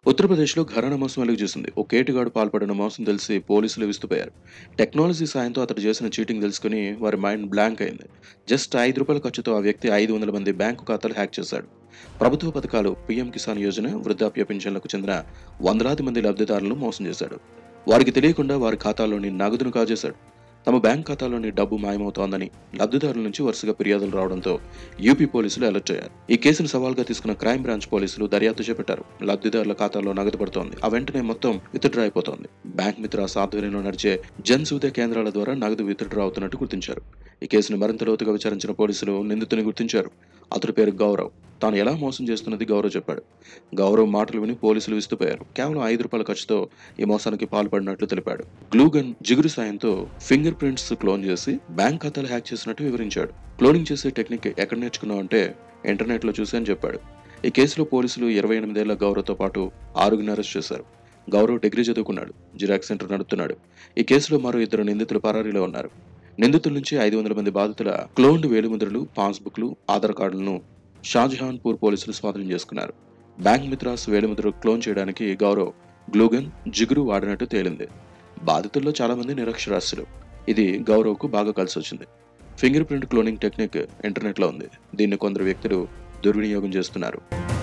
ఉత్తరప్రదేశ్లో ఘరానా మోసం వెలుగు చూసింది. ఓ కేటుగాడు పాల్పడిన మోసం తెలిసి పోలీసులు విస్తుపోయారు. టెక్నాలజీ సాయంతో అతడు చేసిన చీటింగ్ తెలుసుకుని వారి మైండ్ బ్లాంక్ అయింది. జస్ట్ ₹5 ఖర్చుతో ఆ వ్యక్తి 500 మంది బ్యాంకు ఖాతాలు హ్యాక్ చేశాడు. ప్రభుత్వ పథకాలు, పీఎం కిసాన్ యోజన, వృద్ధాప్య పింఛన్లకు చెందిన వందలాది మంది లబ్ధిదారులను మోసం చేశాడు. వారికి తెలియకుండా వారి ఖాతాల్లోని నగదును కాజేశాడు. తమ బ్యాంక్ ఖాతాలోని డబ్బు మాయమవుతోందని లబ్ధిదారుల నుంచి వరుసగా ఫిర్యాదులు రావడంతో యూపీ పోలీసులు అలర్ట్ అయ్యారు. ఈ కేసును సవాల్గా తీసుకున్న క్రైమ్ బ్రాంచ్ పోలీసులు దర్యాప్తు చేపట్టారు. లబ్ధిదారుల ఖాతాలో నగదు పడుతోంది. ఆ వెంటనే మొత్తం విత్డ్రా అయిపోతోంది. బ్యాంక్ మిత్రాస్ ఆధ్వర్యంలో నడిచే జన్ సువిధ కేంద్రాల ద్వారా నగదు విత్డ్రా అవుతున్నట్టు గుర్తించారు. ఈ కేసును మరింత లోతుగా విచారించిన పోలీసులు నిందితుని గుర్తించారు. అతడి పేరు గౌరవ్. తాను ఎలా మోసం చేస్తున్నది గౌరవ్ చెప్పాడు. గౌరవ్ మాటలు విని పోలీసులు విస్తుపోయారు. కేవలం ₹5 ఖర్చుతో ఈ మోసానికి పాల్పడినట్లు తెలిపాడు. గ్లూగన్ జిగురు సాయంతో ఫింగర్ ప్రింట్స్ క్లోన్ చేసి బ్యాంక్ ఖాతాలు హ్యాక్ చేసినట్టు వివరించాడు. క్లోనింగ్ చేసే టెక్నిక్ ఎక్కడ నేర్చుకున్నావు అంటే ఇంటర్నెట్ లో చూసి అని చెప్పాడు. ఈ కేసులో పోలీసులు 28 ఏళ్ల గౌరవ్తో పాటు 6గురిని అరెస్ట్ చేశారు. గౌరవ్ డిగ్రీ చదువుకున్నాడు. జిరాక్స్ సెంటర్ నడుపుతున్నాడు. ఈ కేసులో మరో 2 నిందితులు పరారీలో ఉన్నారు. నిందితుల నుంచి 500 మంది బాధితుల క్లోన్డ్ వేలిముద్రలు, పాస్బుక్లు, ఆధార్ కార్డులను షాజహాన్పూర్ పోలీసులు స్వాధీనం చేసుకున్నారు. బ్యాంక్ మిత్రాస్ వేలిముద్రలు క్లోన్ చేయడానికి గౌరవ్ గ్లూగన్, జిగురు వాడినట్టు తేలింది. బాధితుల్లో చాలా మంది నిరక్షరాస్యులు. ఇది గౌరవ్కు బాగా కలిసి వచ్చింది. ఫింగర్ ప్రింట్ క్లోనింగ్ టెక్నిక్ ఇంటర్నెట్లో ఉంది. దీన్ని కొందరు వ్యక్తులు దుర్వినియోగం చేస్తున్నారు.